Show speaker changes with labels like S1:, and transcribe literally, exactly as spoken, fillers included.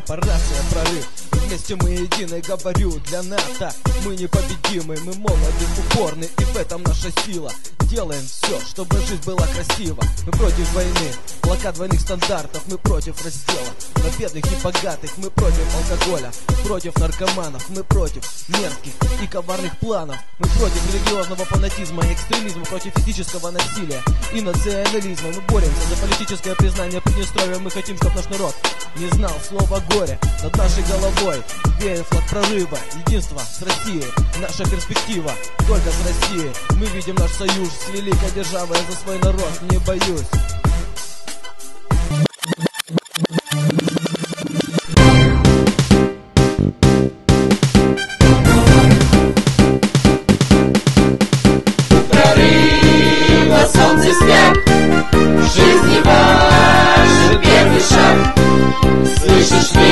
S1: корпорация прорыв. Вместе мы едины, говорю, для НАТО мы непобедимы, мы молоды, упорны, и в этом наша сила. Делаем все, чтобы жизнь была красива. Мы против войны, блокад двойных стандартов, мы против раздела на бедных и богатых, мы против алкоголя, против наркоманов, мы против мерзких и коварных планов. Мы против религиозного фанатизма и экстремизма, против физического насилия и национализма. Мы боремся за политическое признание Приднестровья. Мы хотим, чтобы наш народ не знал слова горя. Над нашей головой веет флаг прорыва, единство с Россией, наша перспектива только с Россией. Мы видим наш союз с великой державой, за свой народ не боюсь.
S2: Прорыв на солнце свет, в жизни важен первый шаг. Слышишь ли?